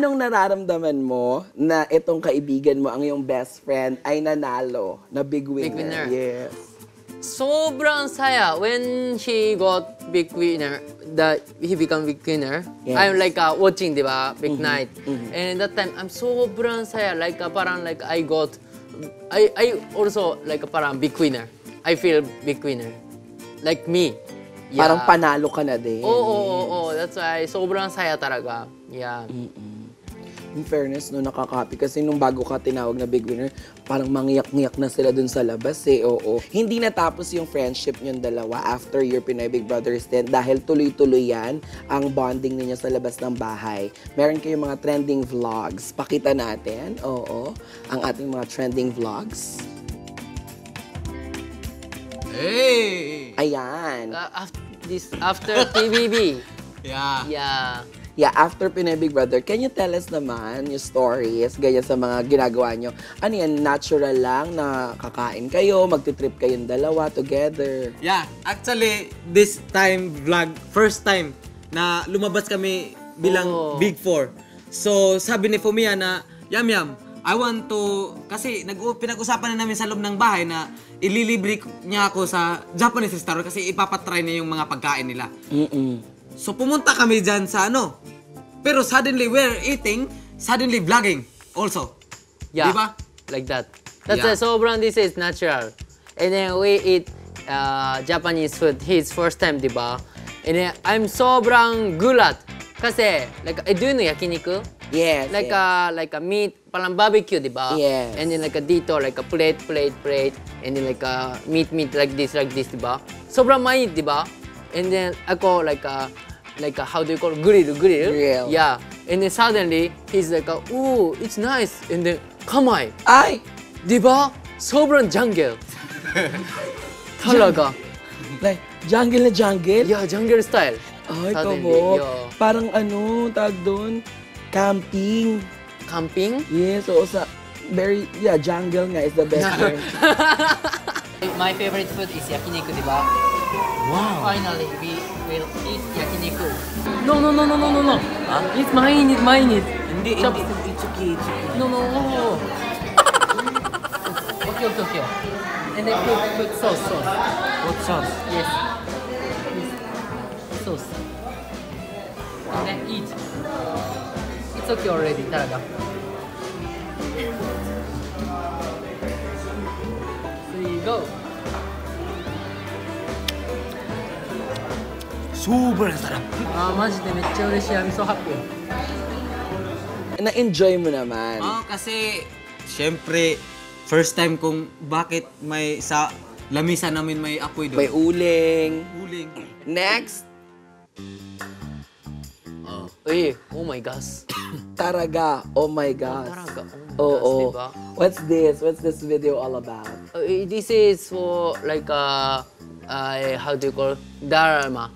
Anong nararamdaman mo na itong kaibigan mo, ang iyong best friend, ay nanalo na big winner? Big winner. Yes. Sobrang saya when he got big winner, that he become big winner. Yes. I'm like watching, diba, big night, and that time I'm sobrang saya, like parang like I also like parang big winner. I feel big winner, like me. Yeah. Parang panalo ka na din. Oo. That's why sobrang saya talaga. Yeah. In fairness, no, nakaka-happy kasi nung bago ka tinawag na big winner, parang mangiyak-ngiyak na sila dun sa labas eh, oo. Hindi natapos yung friendship niyong dalawa after your Pinoy Big Brother stint dahil tuloy-tuloy yan ang bonding ninyo sa labas ng bahay. Meron kayong mga trending vlogs. Pakita natin, oo, ang ating mga trending vlogs. Hey! Ayan. After PBB. Yeah. Yeah, after Pinoy Big Brother, can you tell us naman yung stories, ganyan sa mga ginagawa nyo? Ano yan, natural lang na kakain kayo, magtitrip kayong dalawa together? Yeah, actually, this time vlog, first time na lumabas kami bilang Big Four. So, sabi ni Fumiyam na, Yam, I want to, kasi pinag-usapan na namin sa loob ng bahay na ililibre niya ako sa Japanese restaurant kasi ipapatry niya yung mga pagkain nila. So, pumunta kami dyan sa ano. Pero suddenly, we're eating, suddenly vlogging also. Yeah, diba? like that. That's why sobrang this is natural. And then we eat Japanese food his first time, diba? And then I'm sobrang gulat. Kasi, like, do you know yakiniku? Yes. Like a meat, parang barbecue, diba? Yes. And then like a dito, like a plate. And then like a meat like this, diba? Sobrang mainit, diba? And then ako like how do you call it? Grill. Yeah. And then suddenly he's like, ooh, it's nice. And then kamay. Ay! Diba? Sobrang jungle. Talaga. Like, jungle na jungle? Yeah, jungle style. Ay, Suddenly, kamo. yeah. Parang ano, tag doon, camping. Camping? Yes, oo, sa jungle nga is the best term. My favorite food is yakiniku, diba? Wow. Finally, we will eat yakiniku. No. Huh? It's mine. Hindi, it's okay. No. Okay. And then put sauce. What sauce? Yes. Sauce. And then eat. It's okay already, talaga. So you go. Sobrang sarap. 마지でめっちゃ嬉しい. I'm so happy. Na-enjoy mo naman. Kasi, syempre, first time kong bakit may sa lamisa namin may apoy doon. May uling. Next. Oh my gosh. Taraga. Oh my gosh. Taraga. Oo. Diba? What's this video all about? This is for like how do you call it? Dharma.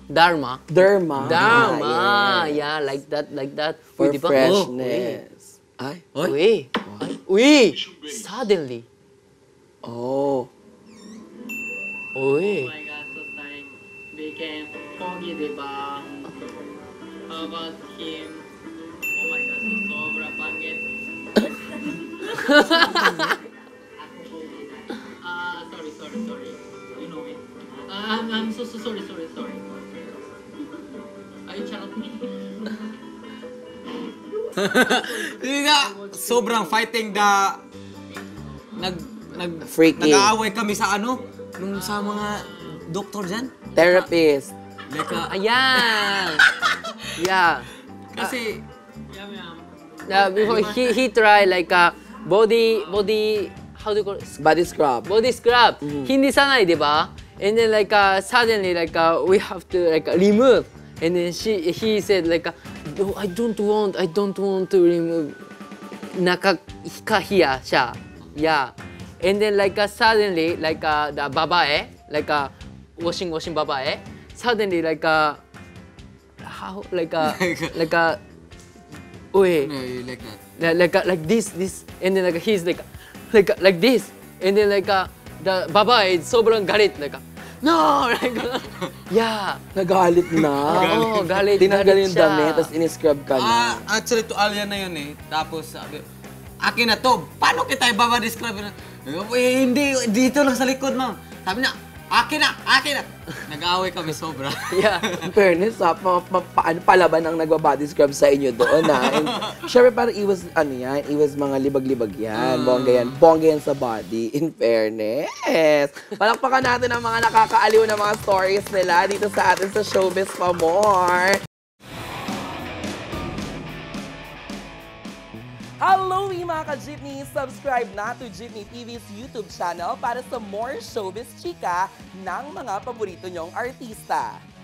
Yes. Yeah, like that. For Diba? freshness. Ay. Uy. Suddenly. Oh. Uy. Oh my god, so time became foggy, diba? How about him? Oh my god, so sobrang pangit. Sorry. You know it. I'm so sorry. Ay, charot. Hindi nga, sobrang fighting Freaking. nag-aaway kami sa ano, nung sa mga doktor dyan. Therapist. Like, Ayan. Yeah. kasi, Before he tried like a body how do you call it? Body scrub. Body scrub. Hindi sanay, diba? And then like suddenly like we have to like remove. And then he said like no, I don't want to remove. Nakakahiya siya. Yeah. And then like suddenly like the babae like washing babae suddenly like how like uy. no, you like that. Like this, and then like he's like this, and then like the babae is sobrang galit like no! Like, yeah. Nagalit na. Oo, galit. Tinanggal galit yung siya. damit, tapos in-scrub ka na. Actually, tuwalya na yun eh. Tapos sabi, akin na to. Paano kita ibaba-describe? Hindi, dito lang sa likod, ma'am. Sabi niya, akin na! Nag-aaway kami sobra. Yeah. In fairness, paano palaban ang nagbabody scrub sa inyo doon, ha? And syempre, parang iwas mga libag-libag yan. Bongga yan sa body. In fairness. Palakpakan natin ang mga nakakaaliw na mga stories nila dito sa atin sa Showbiz Pa More. Hello, mga ka-Jeepney! Subscribe na to Jeepney TV's YouTube channel para sa more showbiz chika ng mga paborito nyong artista.